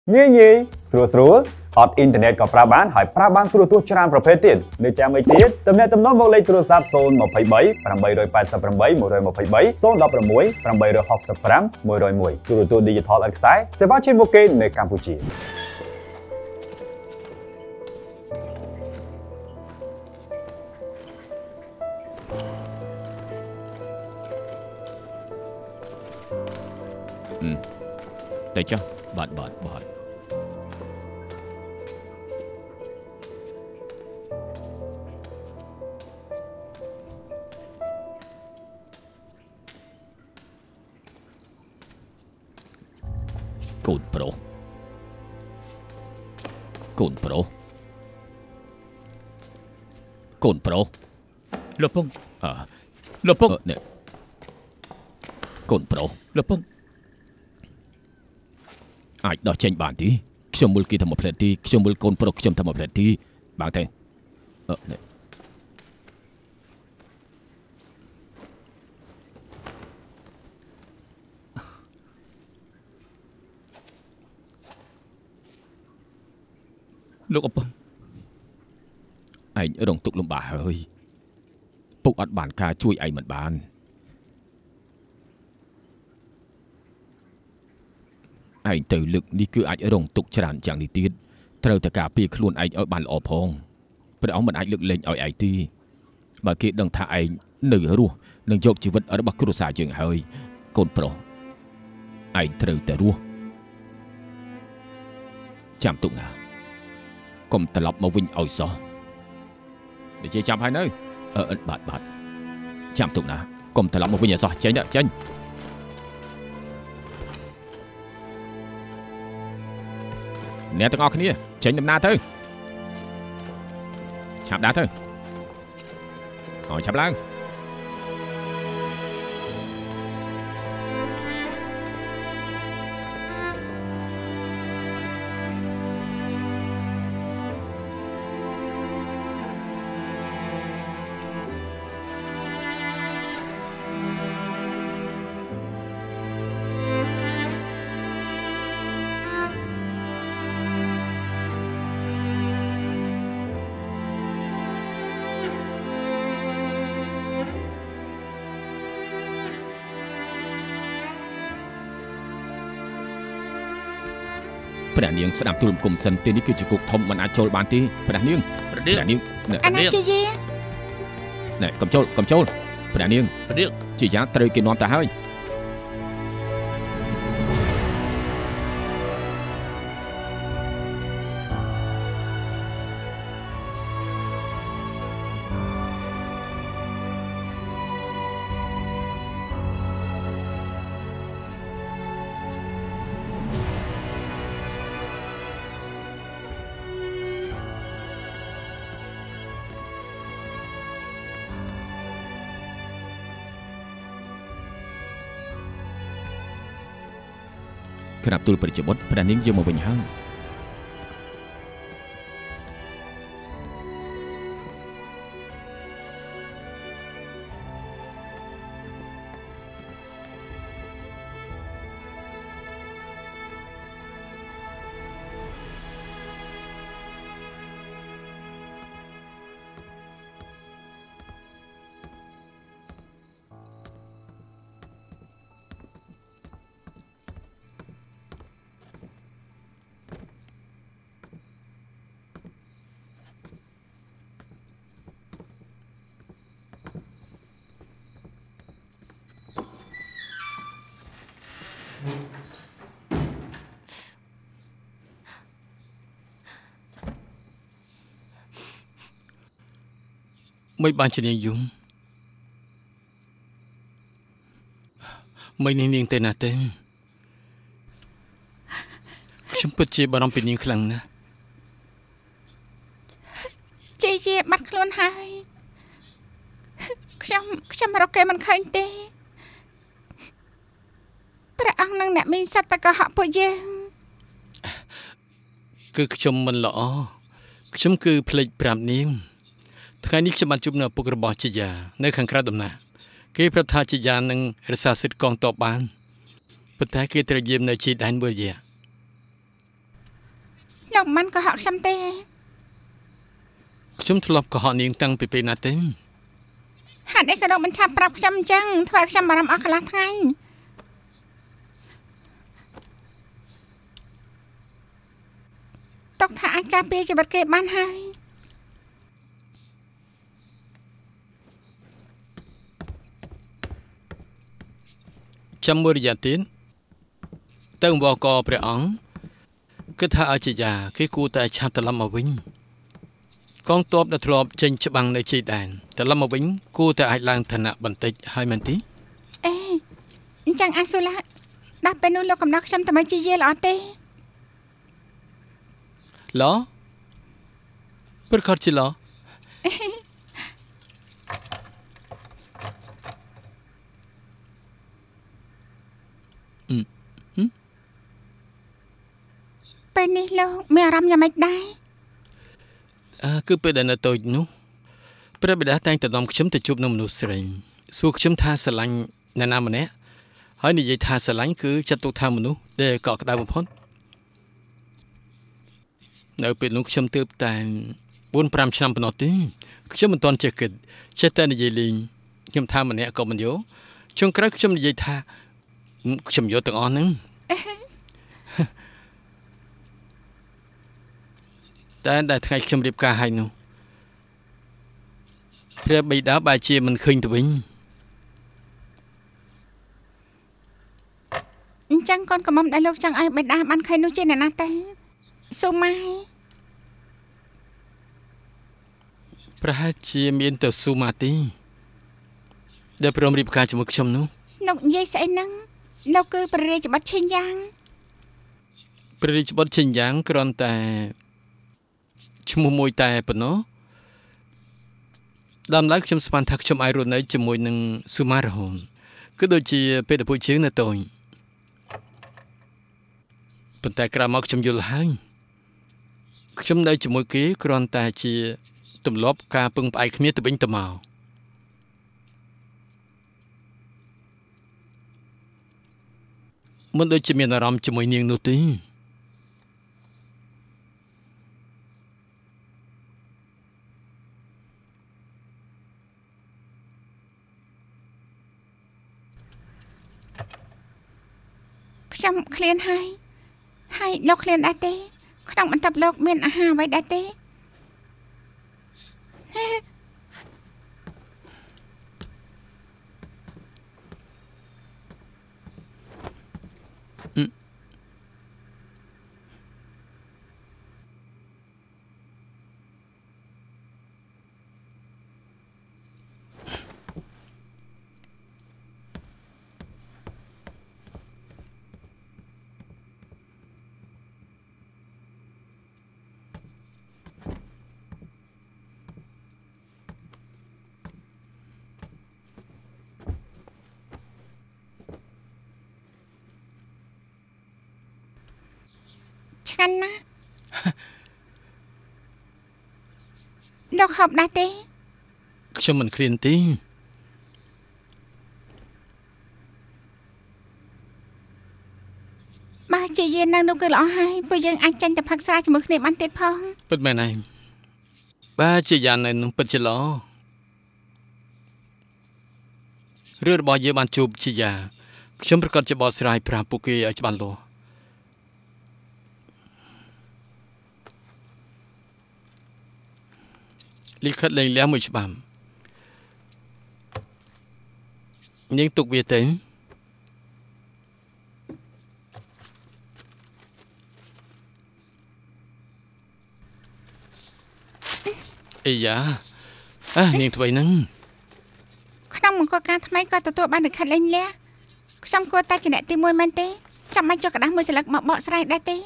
ងាយស្រួលអត់អ៊ីនធឺណិតក៏ប្រើបានហើយប្រើបានទូរទស្សន៍ច្រើនប្រភេទទៀតដូចចាំមិនទៀតទំនាក់ទំនងមកលេខទូរស័ព្ទ023 888 123 016 865 101ទូរទស្សន៍ Digital ឥតខ្សែសេវាជាមុខគេនៅកម្ពុជាតែចុះបាត់កូនប្រុសលោកពងលោកពងនេះកូនប្រុសលោកពងអាចដោះចេញបានទីខ្ញុំមើលគេថាមកផ្លែទីខ្ញុំមើលកូនប្រុសខ្ញុំថាមកផ្លែទីបើទេនេះលោកអពងឯងរងទុក្ខលំបាកហើយពុកអត់បានការជួយឯងមិនបានឯងទៅលើកនេះគឺអាចរងទុក្ខច្រើនយ៉ាងនេះទៀតត្រូវតែការពារខ្លួនឯងឲ្យបានល្អផងព្រះអង្គមិនអាចលើកលែងឲ្យឯងទេបើគេដឹងថាឯងនៅរស់នឹងយកជីវិតរបស់គ្រួសារយើងហើយកូនប្រុសឯងត្រូវតែរស់ចាំទុកណាកុំត្រឡប់មកវិញឲ្យសោះដូចជាចាំហើយនៅបាទចាំទុកណាកុំត្រឡប់មកវិញឲ្យសោះចេញអ្នកទាំងអស់គ្នាចេញដំណើរទៅឆាប់ដើរទៅឲ្យឆាប់ឡើង ព្រះនាងស្ដាប់ទូលគុំសិនទីនេះគឺជាគុកធំមិនអាចចូលបានទេព្រះនាងអាណាជាយាណែកុំចូលព្រះនាងជាយាត្រូវគេនាំទៅហើយក្រាបទូលព្រះជាបុត្រព្រះនាងយកមកវិញហើយ មិនបានជានាងយំមិននាងទេណាទេខ្ញុំពិតជាបារម្ភពីនាងខ្លាំងណាស់ជាបាត់ខ្លួនហើយខ្ញុំរកគេមិនឃើញទេព្រះអង្គនឹងអ្នកមានសត្វតកុហកពួកយើងគឺខ្ញុំមិនល្អខ្ញុំគឺភ្លេចប្រាប់នាងថ្ងៃនេះខ្ញុំបានជួបនៅឪពុករបស់ជាយានៅខាងក្រៅដំណាក់គេប្រាប់ថាជាយានឹងរក្សាសិទ្ធិកងទ័ពបានប៉ុន្តែគេត្រូវយាមនៅជាដែនមួយរយៈលោកមិនក៏ហក់ខ្ញុំទេខ្ញុំធ្លាប់កុហកនាងតាំងពីពេលណាទេហេតុអីក៏លោកមិនឆាប់ប្រាប់ខ្ញុំអញ្ចឹងធ្វើឲ្យខ្ញុំបារម្ភអស់កន្លះថ្ងៃតុកថាអាចការពារជីវិតគេបានហើយចាំមួយរយៈទៀតទៅវកព្រះអង្គគឺថាអជាយាគេគួរតែឆាប់ត្រឡប់មកវិញកងទ័ពដែលធ្លាប់ចេញច្បាំងនៅជ័យដែនត្រឡប់មកវិញគួរតែអាចឡើងឋានៈបន្តិចហើយមែនទេអេអញ្ចឹងអាសូឡាដល់ពេលនោះលោកកំណត់ខ្ញុំតែជាយាល្អទេឡោប្រកាសជាឡោពេលនេះលោកមានអារម្មណ៍យ៉ាងម៉េចដែរគឺពេលដែលនៅតូចនោះព្រះបិតាតែងតែនាំខ្ញុំទៅជួបនឹងមនុស្សស្រីសួរខ្ញុំថាស្រឡាញ់អ្នកណាម្នាក់ហើយនិយាយថាស្រឡាញ់គឺចាត់ទុកថាមនុស្សដែលកក់ក្ដៅបំផុតនៅពេលនោះខ្ញុំទើបតែ 4-5 ឆ្នាំប៉ុណ្ណោះទេខ្ញុំមិនទាន់ចេះគិតចេះតែនិយាយលេងខ្ញុំថាម្នាក់ក៏មិនយកចុងក្រោយខ្ញុំនិយាយថាខ្ញុំយកទាំងអស់ហ្នឹង តែថ្ងៃខ្ញុំរៀបការឲ្យនោះព្រះបិតាបែរជាមិនឃើញទៅវិញអញ្ចឹងកូនកំមុំដែលលោកចង់ឲ្យបិតាបានឃើញនោះជាអ្នកណាទេសូម៉ាយប្រហែលជាមានទៅស៊ូម៉ាទីដែលព្រមរៀបការជាមួយខ្ញុំនោះលោកនិយាយស្អីហ្នឹងលោកគឺព្រះរាជបុត្រឈិញយ៉ាងព្រះរាជបុត្រឈិញយ៉ាងគ្រាន់តែឈ្មោះមួយតែប៉ុណ្ណោះដើមឡើយខ្ញុំស្មានថាខ្ញុំអាចរស់នៅជាមួយនឹងស៊ូម៉ារហូនគឺដូចជាពេលទៅពួកជើងនៅតូចប៉ុន្តែក្រោយមកខ្ញុំយល់ហើយខ្ញុំនៅជាមួយគេគ្រាន់តែជាទម្លាប់ការពឹងផ្អែកគ្នាទៅវិញទៅមកមិនដូចជាមានអារម្មណ៍ជាមួយនាងនោះទេខ្ញុំឃ្លានហើយលោកឃ្លានដែរទេក្នុងបន្ទប់លោកមានអាហារអ្វីដែរទេ ឆ្ងាញ់ណាស់លោកហូបដែរទេខ្ញុំមិនឃ្លានទេបើជាយាននៅនោះគឺល្អហើយព្រោះយើងអាចចាញ់ទៅផឹកស្រាជាមួយគ្នាបានទៀតផងពិតមែនហើយបើជាយ៉ាងនៅនឹងពិតជាល្អរឿងរបស់យើងបានជួបជាយ៉ាខ្ញុំប្រកាសជាបកស្រាយប្រាប់ពួកគេឲ្យច្បាស់លាស់លិខិតលេងលះមួយច្បាប់នាងទុកវាទៅអីយ៉ានាងធ្វើហ្នឹងក្នុងមង្គលការថ្មីក៏ទទួលបានលិខិតលេងលះខ្ញុំគួរតែជាអ្នកទី1មែនទេចាំបាច់ចុះกระดาษមួយស្លឹកមកបកស្រាយដែរទេ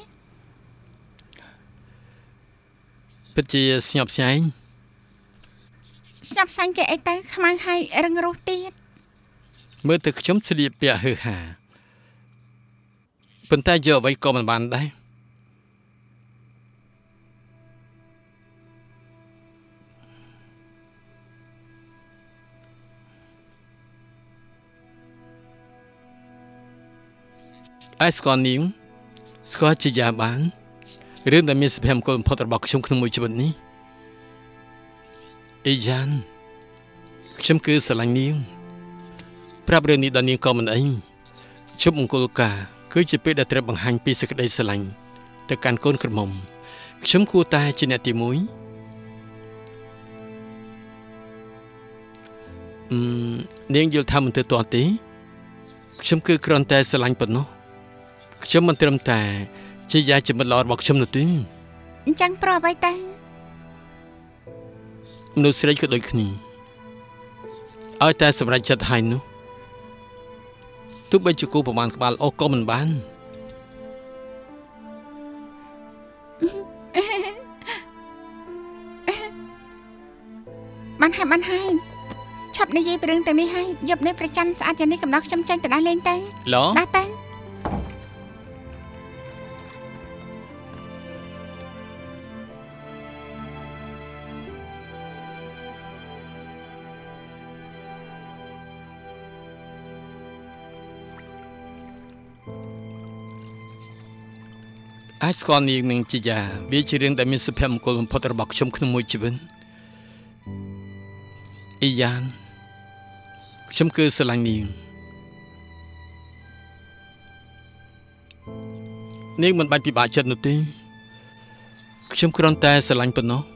ពិតជាស្ញប់ស្ញែងស្ញប់ស្ញែងគេអីទៅខ្មៅហើយរឹងរូសទៀតមើលទៅខ្ញុំស្លៀកពាក់ហឺហាប៉ុន្តែយកអ្វីក៏មិនបានដែរឯស្គាល់នាងស្គាល់ជាយ៉ាបានរឿងដែលមានសុភមង្គលបំផុតរបស់ខ្ញុំក្នុងមួយជីវិតនេះអេយ៉ានខ្ញុំគឺស្រឡាញ់នាងប្រាប់រឿងនេះដល់នាងក៏មិនអីជប់មង្គលការគឺជាពេលដែលត្រូវបង្ហាញពីសេចក្តីស្រឡាញ់ទៅកាន់កូនក្រមុំខ្ញុំគួរតែជាអ្នកទី1នាងយល់ថាមិនទៅទាល់ទេខ្ញុំគឺគ្រាន់តែស្រឡាញ់ប៉ុណ្ណោះខ្ញុំមិនត្រឹមតែជាយាយជាមិត្តល្អរបស់ខ្ញុំនោះទេអញ្ចឹងប្រអ្វីតែមនុស្សស្រីក៏ដូចគ្នាឲ្យតែសម្រេចចិត្តហើយនោះទោះបីជាគូប្រមាណក្បាលអស់ក៏មិនបានបានហើយឆាប់និយាយពីរឿងទាំងនេះហើយយប់នេះប្រច័ណ្ឌស្អាតយ៉ាងនេះកំណត់ខ្ញុំចាញ់ទៅដល់លេងទៅដាស់ទៅអាចស្គាល់នាងនឹងជាយាវាជារឿងដែលមានសុភមង្គលបំផុតរបស់ខ្ញុំក្នុងមួយជីវិតអ៊ីយ៉ានខ្ញុំគឺស្រឡាញ់នាងមិនបាច់ពិបាកចិត្តនោះទេខ្ញុំគ្រាន់តែស្រឡាញ់ប៉ុណ្ណោះ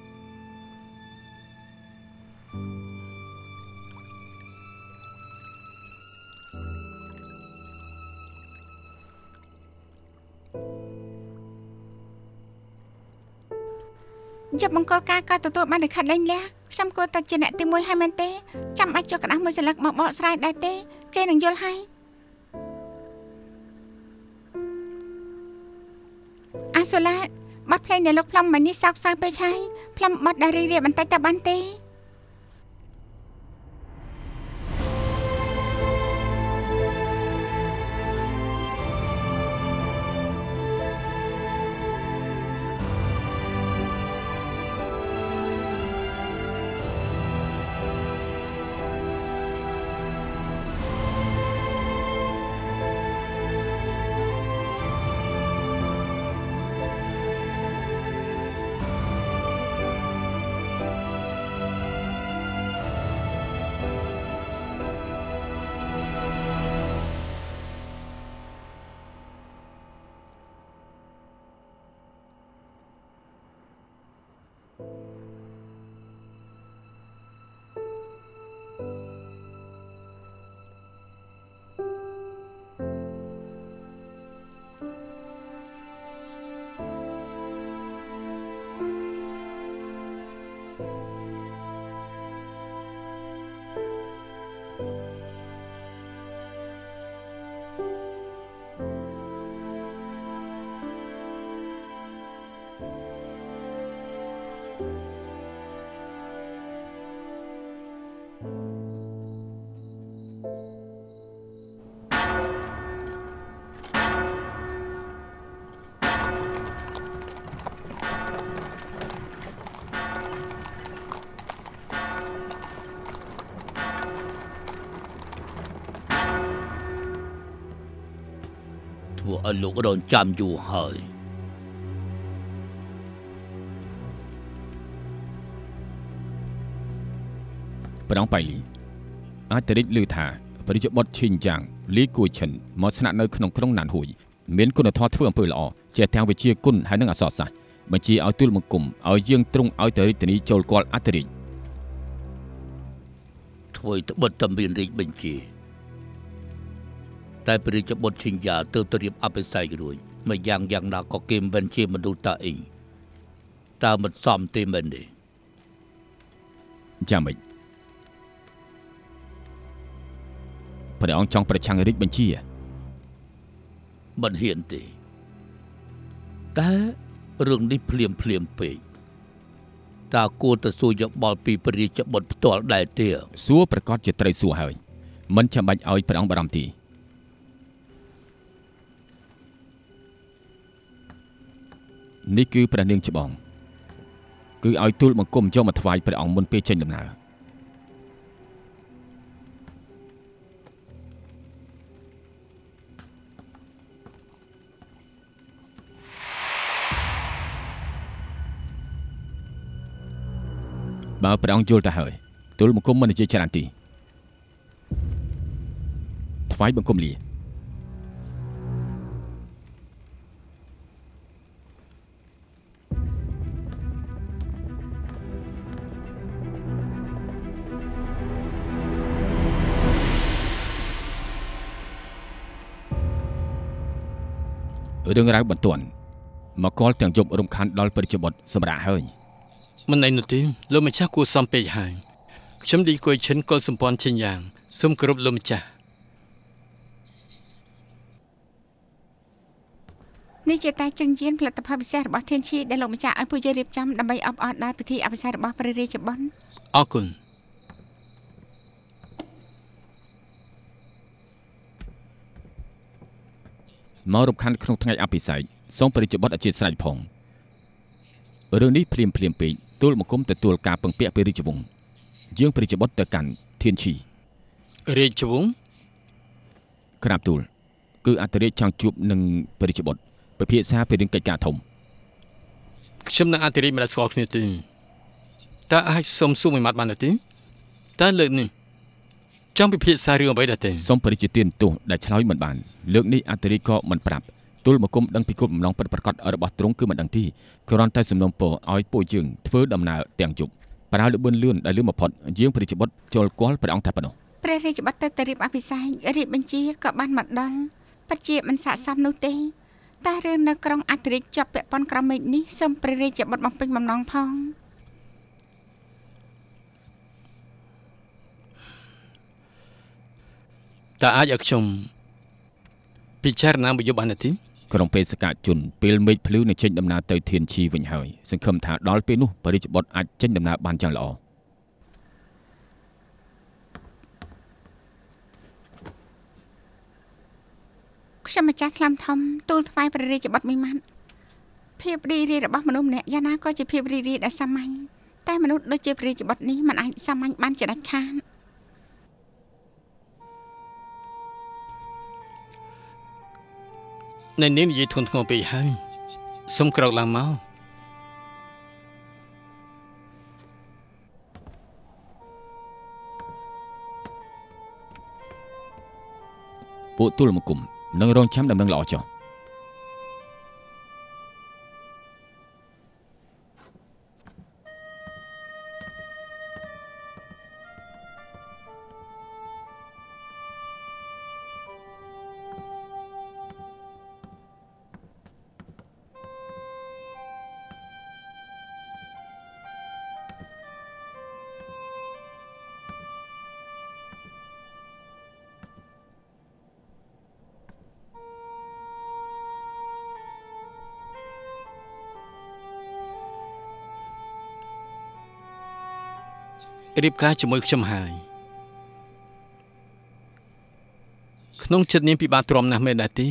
យប់មង្គលការក៏ទទួលបានលិខិតលែងលះខ្ញុំគួរតែជាអ្នកទី1ហើយមែនទេចាំបាច់ចុះក្តាស់មួយសន្លឹកមកបកស្រាយដែរទេគេនឹងយល់ហើយអាសូឡាបាត់ភ្លេងនៃលោកផ្លុំមិននេះសោកសៅពេកហើយផ្លុំបាត់ដែលរីបន្តិចតើបានទេធ្វើឲ្យលោករងចាំយូរហើយប្រងបៃលីអាចតរិចឮថាប្រជាបុតឈីនយ៉ាងលីគួយឈិនមកស្នាក់នៅក្នុងក្រុងណានហួយមានគុណធម៌ធ្វើអំពើល្អចេះទាំងវិជាគុណហើយនិងអក្សរសាស្ត្របញ្ជាឲ្យទូលបង្គំឲ្យយាងទ្រង់ឲ្យតរិចធានីចូលគាល់អធិរាជធ្វើត្បិតតែមានរាជបញ្ជាតែប្រជាបុតឈីនយ៉ាទើបទៅរៀបអភិសេករួចមកយ៉ាងណាក៏គេមិនជាមនុស្សតាអ៊ីតើមិនសមទេមែនទេចាំមិនព្រះអង្គចង់ប្រឆាំងរាជបញ្ជាមិនហ៊ានទេតែរឿងនេះភ្លាមពេកតើគួរទៅសួរយោបល់ពីប្រជាបុតផ្ទាល់ដែរទេសួរប្រកាសជាត្រូវសួរហើយមិនចាំបាច់ឲ្យព្រះអង្គបារម្ភទេនេះគឺព្រះនាងច្បងគឺឲ្យទូលបង្គំយកមកថ្វាយព្រះអង្គមុនពេលចេញដំណើរបើព្រះអង្គយល់ទៅហើយទូលបង្គំមិននិយាយច្រើនទីថ្វាយបង្គំលារឿងរ៉ាវបន្ទាន់មកគាល់ទាំងយប់រំខានដល់ព្រះរាជបុត្រសម្រាប់ហើយមិនអីនោះទេលោកម្ចាស់គួរសមពេកហើយខ្ញុំឌីគួយឈិនកុលសម្ព័ន្ធជាយ៉ាងសូមគោរពលោកម្ចាស់នេះជាតែជើងយានផលិតផលពិសេសរបស់ធានឈីដែលលោកម្ចាស់ឲ្យពួកយើងរៀបចំដើម្បីអបអរដល់ពិធីអភិសេករបស់ព្រះរាជបុត្រអរគុណមករំខានក្នុងថ្ងៃអភិសេកសូមព្រះរាជបុត្រអធិស្ឋានផងរឿងនេះភ្លាមពេកទូលបង្គំទទួលការពឹងពាក់ពីរាជវង្សយើងព្រះរាជបុត្រទៅកាន់ធានឈីរាជវង្សក្រាបទូលគឺអធិរាជចង់ជួបនឹងព្រះរាជបុត្រពិភាក្សាពីរឿងកិច្ចការធំខ្ញុំនឹងអធិរាជមិនដែលស្គាល់គ្នាទេតើអាចសុំសួរមួយម៉ាត់បានទេតើលើកនេះចង់ពិភាក្សារឿងអ្វីដែរទេសូមព្រះរាជទានទោសដែលឆ្លើយមិនបានលើកនេះអធិរាជក៏មិនប្រាប់ទូលបង្គំដឹងពីគោលបំណងពិតប្រាកដរបស់ទ្រង់គឺមិនដឹងទីគ្រាន់តែសំណូមពរឲ្យពួកយើងធ្វើដំណើរទាំងយប់ប្រើលឿនលឿនដែលលឿនបំផុតយើងព្រះរាជបុត្រចូលគាល់ព្រះអង្គតែប៉ុណ្ណោះព្រះរាជបុត្រទៅរៀបអភិសេករៀបបញ្ជាក៏បានមកដល់ពិតជាមិនស័ក្តិសមនោះទេតែរឿងនៅក្រុងអធិរាជជាប់ពាក់ព័ន្ធក្រមមេឃនេះសូមព្រះរាជបុត្របំពេញបំណងផងតើអាចឲ្យខ្ញុំពិចារណាមួយយប់បានទេក្រុងបេសកជនពេលមេឃភ្លឺនឹងចេញដំណើរទៅធានឈីវិញហើយសង្ឃឹមថាដល់ពេលនោះព្រះរាជបុត្រអាចចេញដំណើរបានយ៉ាងល្អខ្ញុំម្ចាស់ថ្លាំធំទូលថ្វាយព្រះរាជបុត្រមួយម៉ាត់ភាពរីករាយរបស់មនុស្សម្នាក់យ៉ាងណាក៏ជាភាពរីករាយដែលសាមញ្ញតែមនុស្សដូចជាព្រះរាជបុត្រនេះមិនអាចសាមញ្ញបានជាដាច់ខាតនៅនេះនិយាយធ្ងន់ធ្ងរពេកហើយសុំក្រោកឡើងមកពួកទូលបង្គំនឹងរងចាំដំណឹងល្អចុះរៀបការជាមួយខ្ញុំហើយក្នុងចិត្តនាងពិបាកទ្រាំណាស់មែនដែរទេ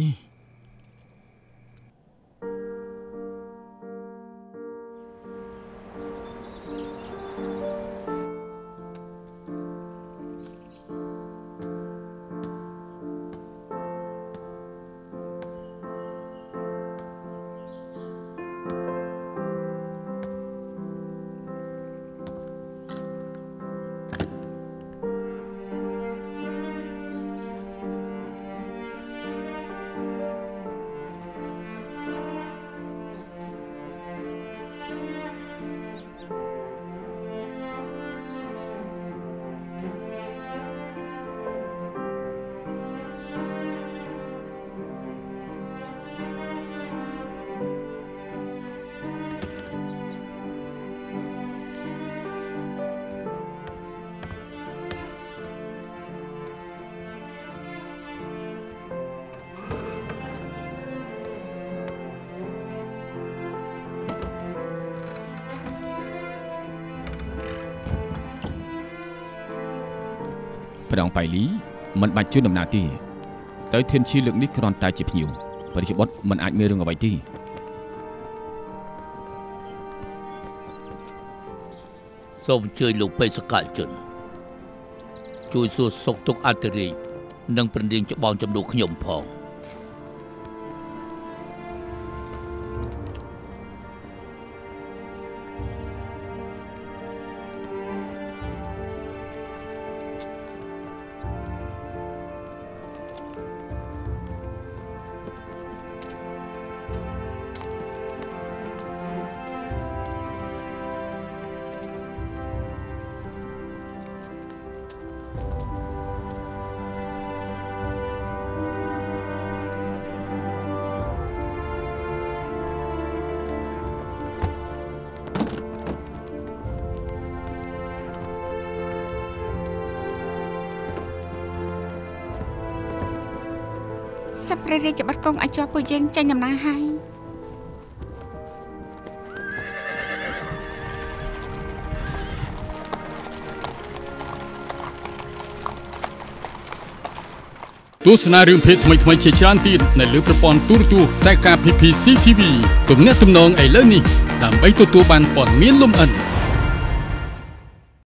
ព្រះអង្គបៃលីមិនបាច់ជួយដំណើរទេទៅធានឈីលើកនេះគ្រាន់តែជាភ្ញៀវព្រះរាជបុត្រមិនអាចមានរឿងអ្វីទេសូមអញ្ជើញលោកបេសកជនជួយសួរសុខទុក្ខអធិរាជនិងព្រះនាងច្បងចំនួនខ្ញុំផងសព្វព្រះរាជបុត្រគង់ឲ្យជាប់ពួកយើងចេញដំណើរហើយទស្សនារឿងភេទថ្មីៗជាច្រើនទៀតនៅលើប្រព័ន្ធទូរទស្សន៍ខ្សែការ PPC TV ទំនាក់ទំនងឥឡូវនេះដើម្បីទទួលបានព័ត៌មានលម្អិត